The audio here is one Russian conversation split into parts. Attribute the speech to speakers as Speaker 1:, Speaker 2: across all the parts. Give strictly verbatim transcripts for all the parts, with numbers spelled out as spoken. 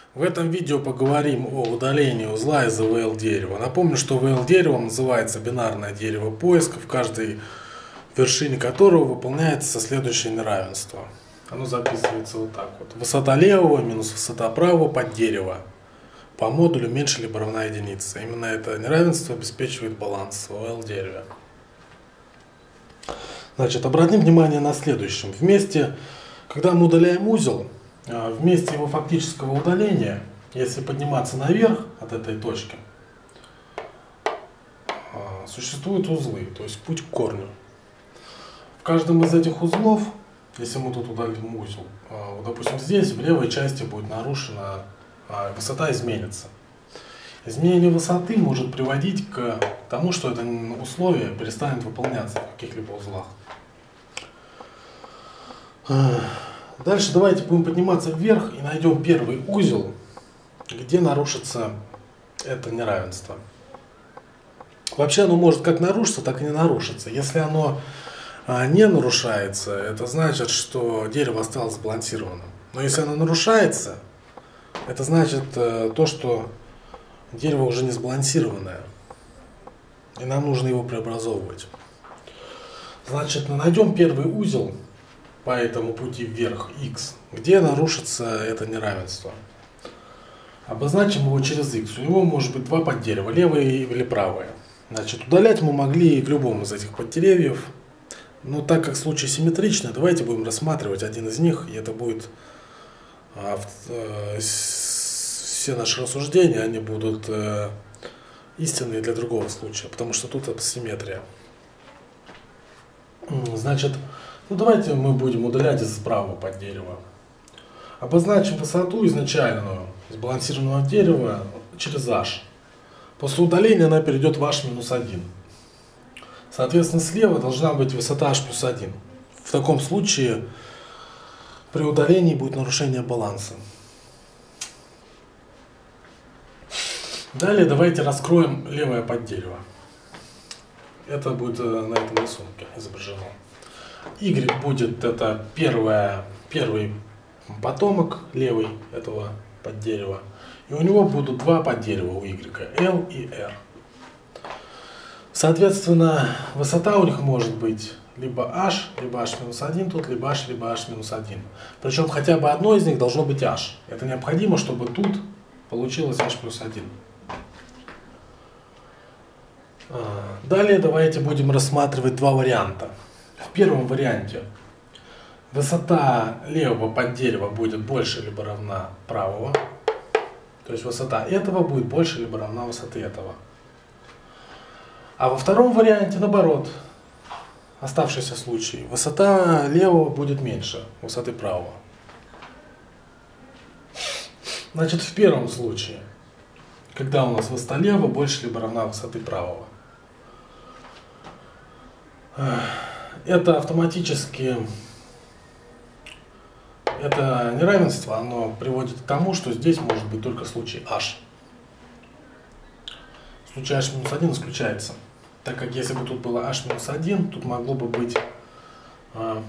Speaker 1: В этом видео поговорим о удалении узла из ви эл дерева. Напомню, что ви эл деревом называется бинарное дерево поиска, в каждой вершине которого выполняется следующее неравенство. Оно записывается вот так вот. Высота левого минус высота правого под дерево по модулю меньше либо равна единице. Именно это неравенство обеспечивает баланс в ви эл дереве. Значит, обратим внимание на следующем. Вместе, когда мы удаляем узел, вместе его фактического удаления, если подниматься наверх от этой точки, существуют узлы, то есть путь к корню. В каждом из этих узлов, если мы тут удалим узел, вот, допустим, здесь в левой части будет нарушена, высота изменится. Изменение высоты может приводить к тому, что это условие перестанет выполняться в каких-либо узлах. Дальше давайте будем подниматься вверх и найдем первый узел, где нарушится это неравенство. Вообще оно может как нарушиться, так и не нарушиться. Если оно не нарушается, это значит, что дерево осталось сбалансированным. Но если оно нарушается, это значит то, что дерево уже не сбалансированное. И нам нужно его преобразовывать. Значит, найдем первый узел по этому пути вверх, x, где нарушится это неравенство. Обозначим его через x. У него может быть два поддерева, левое или правое. Значит, удалять мы могли к любому из этих поддеревьев. Но так как случай симметричный, давайте будем рассматривать один из них, и это будет а, э, все наши рассуждения, они будут э, истинные для другого случая, потому что тут асимметрия. Значит, ну давайте мы будем удалять из правого поддерева. Обозначим высоту изначальную сбалансированного дерева через h. После удаления она перейдет в h минус один. Соответственно, слева должна быть высота h плюс один. В таком случае при удалении будет нарушение баланса. Далее давайте раскроем левое поддерево. Это будет на этом рисунке изображено. Y будет это первое, первый потомок левый этого поддерева. И у него будут два поддерева у Y, L и R. Соответственно, высота у них может быть либо h, либо h минус один тут, либо h, либо h минус один. Причем хотя бы одно из них должно быть h. Это необходимо, чтобы тут получилось h плюс один. Далее давайте будем рассматривать два варианта. В первом варианте высота левого поддерева будет больше либо равна правого. То есть высота этого будет больше либо равна высоты этого. А во втором варианте наоборот. Оставшийся случай. Высота левого будет меньше высоты правого. Значит, в первом случае, когда у нас высота левого больше либо равна высоты правого, это автоматически, это неравенство, оно приводит к тому, что здесь может быть только случай h. Случай h минус один исключается, так как если бы тут было h минус один, тут могло бы быть э,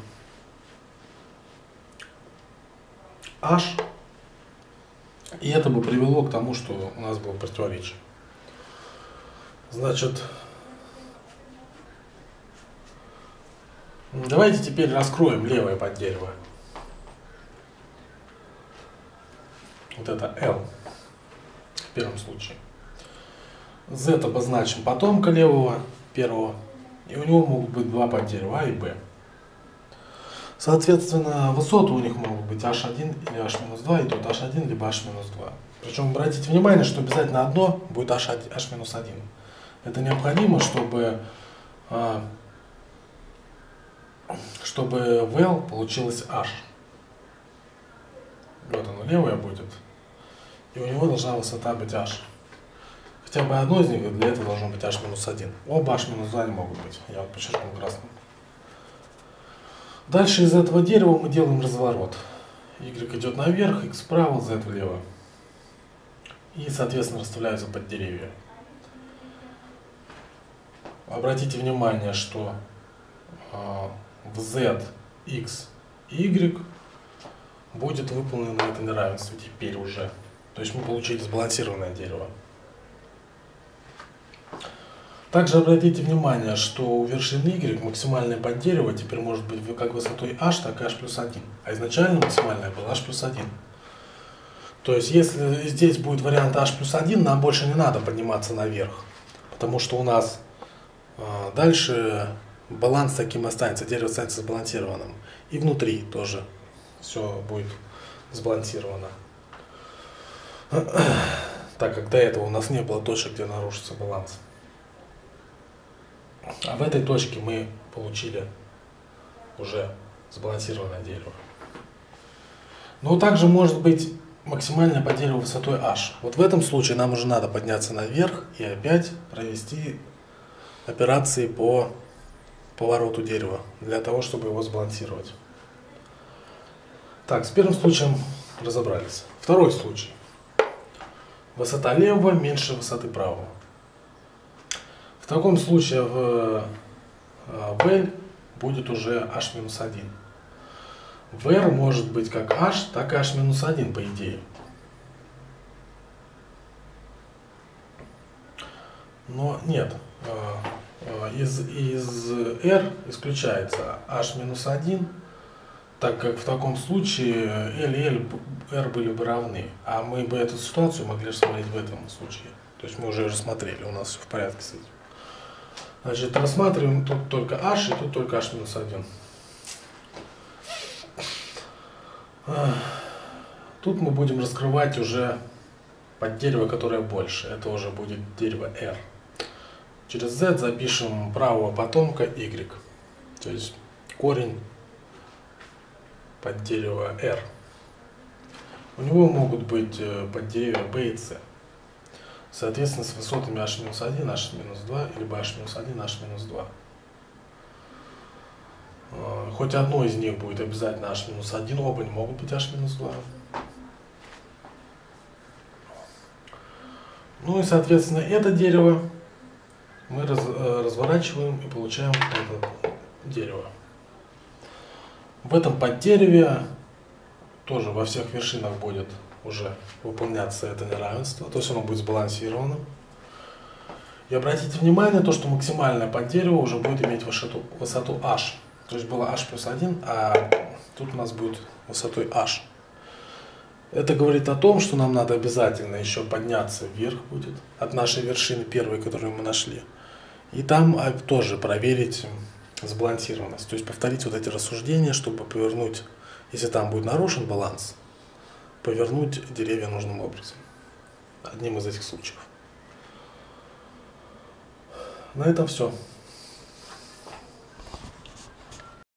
Speaker 1: h, и это бы привело к тому, что у нас было противоречие. Значит, давайте теперь раскроем левое поддерево. Вот это L в первом случае. Z обозначим потомка левого первого. И у него могут быть два поддерева, А и Б. Соответственно, высоты у них могут быть h один или h минус два, и тут h один либо h минус два. Причем обратите внимание, что обязательно одно будет h минус один. Это необходимо, чтобы, чтобы в L получилось h. Вот оно левое будет. И у него должна высота быть h. Хотя бы одно из них, для этого должно быть h минус один. Оба h минус два не могут быть. Я вот подчеркнул красным. Дальше из этого дерева мы делаем разворот. Y идет наверх, x вправо, Z влево. И, соответственно, расставляются под деревья. Обратите внимание, что э, в Z, X и Y будет выполнено это неравенство теперь уже. То есть мы получили сбалансированное дерево. Также обратите внимание, что у вершины Y максимальное поддерево теперь может быть как высотой h, так и h плюс один. А изначально максимальное было h плюс один. То есть если здесь будет вариант h плюс один, нам больше не надо подниматься наверх. Потому что у нас э, дальше баланс таким останется, дерево останется сбалансированным. И внутри тоже все будет сбалансировано. Так как до этого у нас не было точек, где нарушится баланс. А в этой точке мы получили уже сбалансированное дерево. Но также может быть максимальное по дереву высотой h. Вот в этом случае нам уже надо подняться наверх и опять провести операции по повороту дерева, для того, чтобы его сбалансировать. Так, с первым случаем разобрались. Второй случай. Высота левого меньше высоты правого. В таком случае в, в L будет уже h минус один. В R может быть как h, так и h минус один по идее. Но нет. Из, из R исключается h минус один, так как в таком случае L и L, R были бы равны. А мы бы эту ситуацию могли рассмотреть в этом случае. То есть мы уже рассмотрели, у нас все в порядке с этим. Значит, рассматриваем тут только h и тут только h минус один. Тут мы будем раскрывать уже под дерево, которое больше. Это уже будет дерево R. Через Z запишем правого потомка Y. То есть корень под дерево R. У него могут быть поддеревья B и C. Соответственно, с высотами h минус один, h минус два, либо h минус один, h минус два. Хоть одно из них будет обязательно h минус один, оба не могут быть h минус два. Ну и, соответственно, это дерево мы раз, разворачиваем и получаем это дерево. В этом поддереве тоже во всех вершинах будет уже выполняться это неравенство, то есть оно будет сбалансированным. И обратите внимание, то, что максимальное поддерево уже будет иметь высоту, высоту h. То есть было h плюс один, а тут у нас будет высотой h. Это говорит о том, что нам надо обязательно еще подняться вверх будет от нашей вершины первой, которую мы нашли. И там тоже проверить сбалансированность. То есть повторить вот эти рассуждения, чтобы повернуть, если там будет нарушен баланс, повернуть деревья нужным образом. Одним из этих случаев. На этом все.